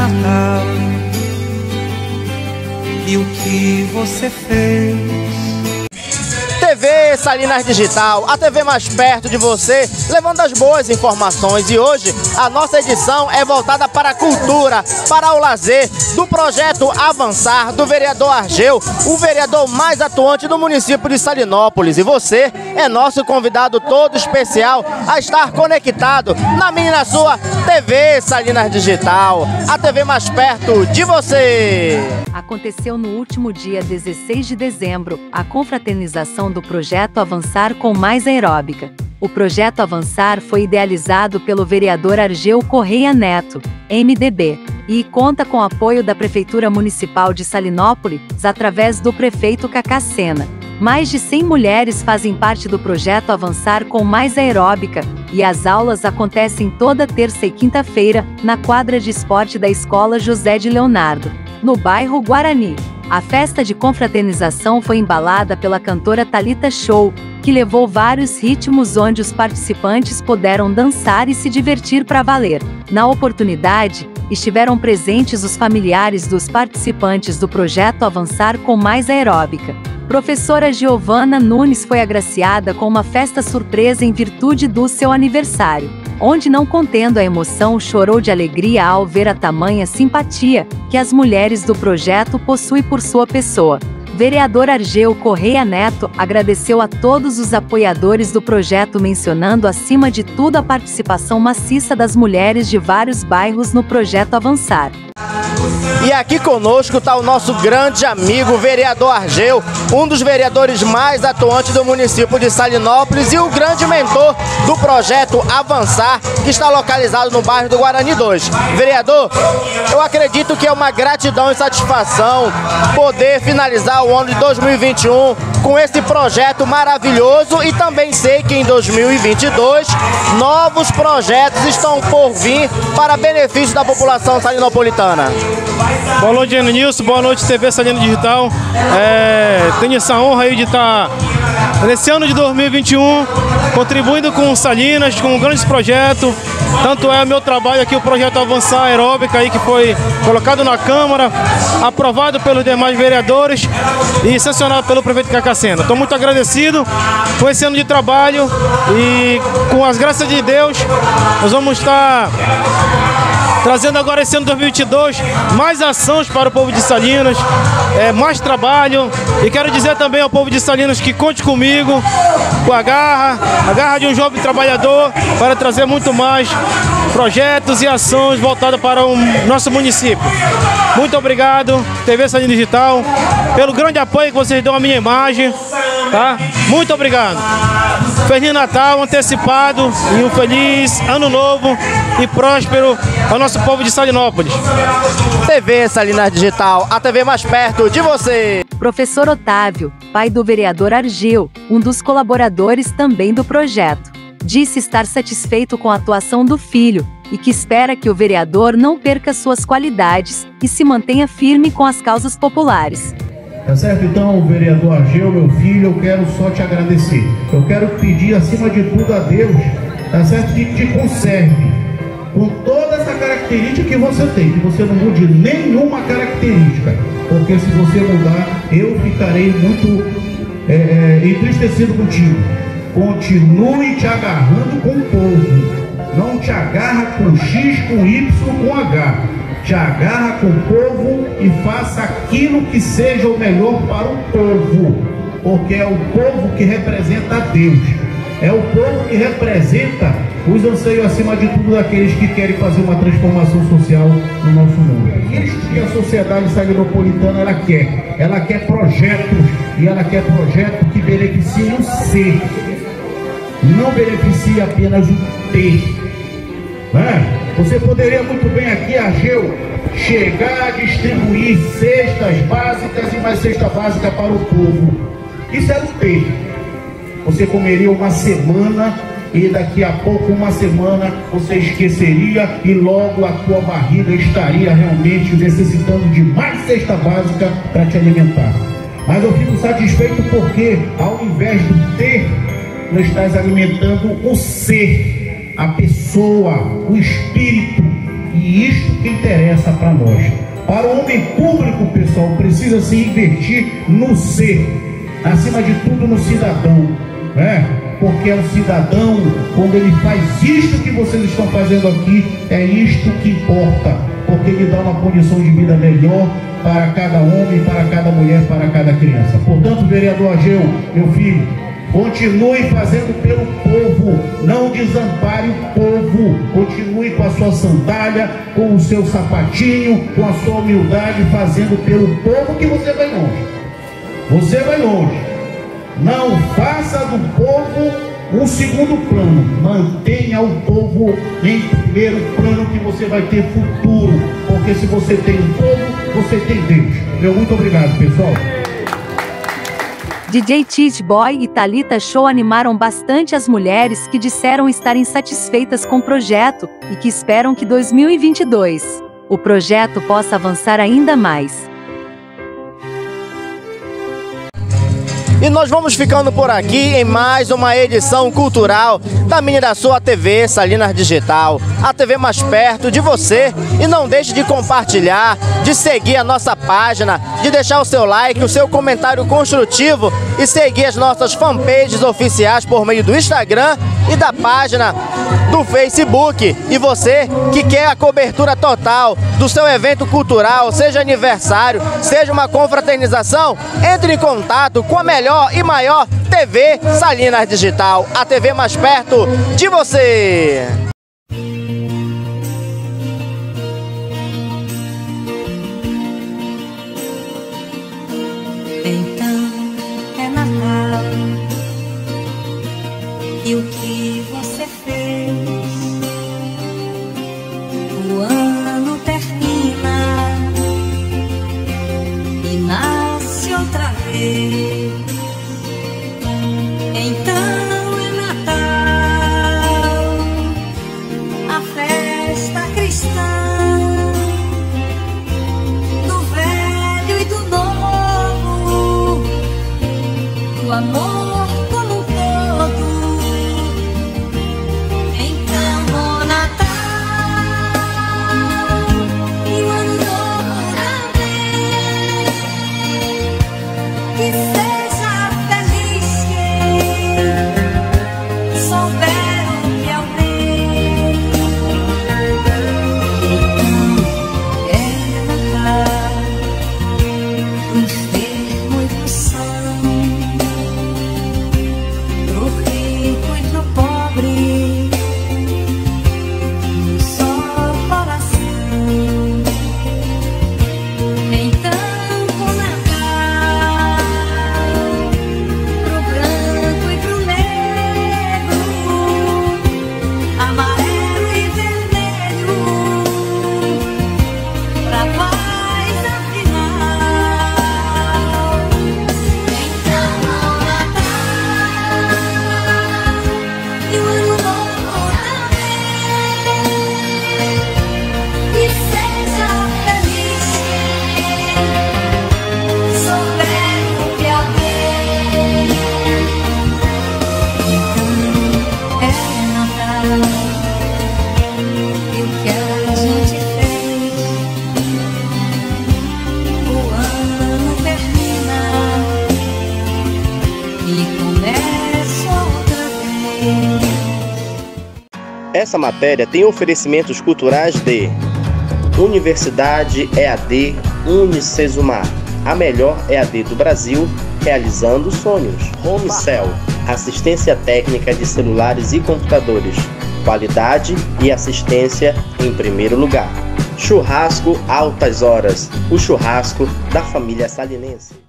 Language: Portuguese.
Natal e o que você fez. TV Salinas Digital, a TV mais perto de você, levando as boas informações. E hoje a nossa edição é voltada para a cultura, para o lazer, do projeto Avançar, do vereador Argeu, o vereador mais atuante do município de Salinópolis. E você é nosso convidado todo especial a estar conectado na minha e na sua TV Salinas Digital, a TV mais perto de você. Aconteceu no último dia 16 de dezembro a confraternização do projeto Avançar com Mais Aeróbica. O projeto Avançar foi idealizado pelo vereador Argeu Correia Neto, MDB, e conta com apoio da Prefeitura Municipal de Salinópolis através do prefeito Cacá Sena. Mais de 100 mulheres fazem parte do projeto Avançar com Mais Aeróbica, e as aulas acontecem toda terça e quinta-feira na quadra de esporte da Escola José de Leonardo, no bairro Guarani. A festa de confraternização foi embalada pela cantora Thalita Show, que levou vários ritmos onde os participantes puderam dançar e se divertir para valer. Na oportunidade, estiveram presentes os familiares dos participantes do projeto Avançar com Mais Aeróbica. Professora Giovana Nunes foi agraciada com uma festa surpresa em virtude do seu aniversário, onde, não contendo a emoção, chorou de alegria ao ver a tamanha simpatia que as mulheres do projeto possuem por sua pessoa. Vereador Argeu Correia Neto agradeceu a todos os apoiadores do projeto, mencionando acima de tudo a participação maciça das mulheres de vários bairros no projeto Avançar. E aqui conosco está o nosso grande amigo, vereador Argeu, um dos vereadores mais atuantes do município de Salinópolis e o grande mentor do projeto Avançar, que está localizado no bairro do Guarani 2. Vereador, eu acredito que é uma gratidão e satisfação poder finalizar o ano de 2021 com esse projeto maravilhoso, e também sei que em 2022 novos projetos estão por vir para benefício da população salinopolitana. Boa noite, Nilson. Boa noite, TV Salinas Digital. Tenho essa honra aí de estar nesse ano de 2021 contribuindo com Salinas, com grandes projetos. Tanto é o meu trabalho aqui, o projeto Avançar Aeróbica, aí, que foi colocado na Câmara, aprovado pelos demais vereadores e sancionado pelo prefeito Cacá Sena. Estou muito agradecido com esse ano de trabalho e, com as graças de Deus, nós vamos estar trazendo agora esse ano 2022 mais ações para o povo de Salinas, mais trabalho, e quero dizer também ao povo de Salinas que conte comigo, com a garra de um jovem trabalhador, para trazer muito mais projetos e ações voltadas para o nosso município. Muito obrigado, TV Salinas Digital, pelo grande apoio que vocês dão à minha imagem, tá? Muito obrigado. Feliz Natal antecipado e um feliz Ano Novo e próspero ao nosso povo de Salinópolis. TV Salinas Digital, a TV mais perto de você. Professor Otávio, pai do vereador Argeu, um dos colaboradores também do projeto, disse estar satisfeito com a atuação do filho e que espera que o vereador não perca suas qualidades e se mantenha firme com as causas populares. Tá certo? Então, vereador Argeu, meu filho, eu quero só te agradecer. Eu quero pedir, acima de tudo, a Deus, tá certo, que te conserve com toda essa característica que você tem, que você não mude nenhuma característica, porque se você mudar, eu ficarei muito entristecido contigo. Continue te agarrando com o povo. Não te agarra com X, com Y, com H. Te agarra com o povo e faça aquilo que seja o melhor para o povo, porque é o povo que representa a Deus, é o povo que representa os anseios, acima de tudo, daqueles que querem fazer uma transformação social no nosso mundo. Isso que a sociedade salinopolitana ela quer projetos, e ela quer projetos que beneficiem o ser, não beneficie apenas o ter. Você poderia muito bem aqui, Argeu, chegar a distribuir cestas básicas e mais cesta básica para o povo. Isso era o ter. Você comeria uma semana e daqui a pouco, uma semana, você esqueceria e logo a tua barriga estaria realmente necessitando de mais cesta básica para te alimentar. Mas eu fico satisfeito porque, ao invés do ter, não estás alimentando o ser, a pessoa, o espírito. E isto que interessa para nós. Para o homem público, pessoal, precisa se investir no ser, acima de tudo no cidadão, né? Porque é o cidadão, quando ele faz isto que vocês estão fazendo aqui, é isto que importa, porque ele dá uma condição de vida melhor para cada homem, para cada mulher, para cada criança. Portanto, vereador Ageu, meu filho, continue fazendo pelo povo, não desampare o povo, continue com a sua sandália, com o seu sapatinho, com a sua humildade, fazendo pelo povo, que você vai longe. Você vai longe. Não faça do povo um segundo plano, mantenha o povo em primeiro plano, que você vai ter futuro, porque se você tem um povo, você tem Deus. Meu muito obrigado, pessoal. DJ Tite Boy e Thalita Show animaram bastante as mulheres que disseram estarem satisfeitas com o projeto e que esperam que 2022 o projeto possa avançar ainda mais. E nós vamos ficando por aqui em mais uma edição cultural da minha e da sua TV Salinas Digital, a TV mais perto de você. E não deixe de compartilhar, de seguir a nossa página, de deixar o seu like, o seu comentário construtivo e seguir as nossas fanpages oficiais por meio do Instagram e da página do Facebook. E você que quer a cobertura total do seu evento cultural, seja aniversário, seja uma confraternização, entre em contato com a melhor e maior TV Salinas Digital, a TV mais perto de você. Então é Natal, e o que você fez? O ano termina e nasce outra vez. Então é Natal, a festa cristã, do velho e do novo, do amor como um todo. Então o Natal e o ano novo também, que seja feliz quem souber o que é o bem. Então é Natal, pro enfermo e pro são, pro rico e pro pobre, no só coração. Então o Natal, pro branco e pro negro, amarelo e vermelho, pra paz afinal. Então o Natal e o ano novo também, que seja feliz quem souber o que é o bem. Então é Natal, e o que a gente fez? O ano termina e começa outra vez. Essa matéria tem oferecimentos culturais de Universidade EAD Unicesumar, a melhor EAD do Brasil, realizando sonhos. Homecell, assistência técnica de celulares e computadores, qualidade e assistência em primeiro lugar. Churrasco Altas Horas, o churrasco da família salinense.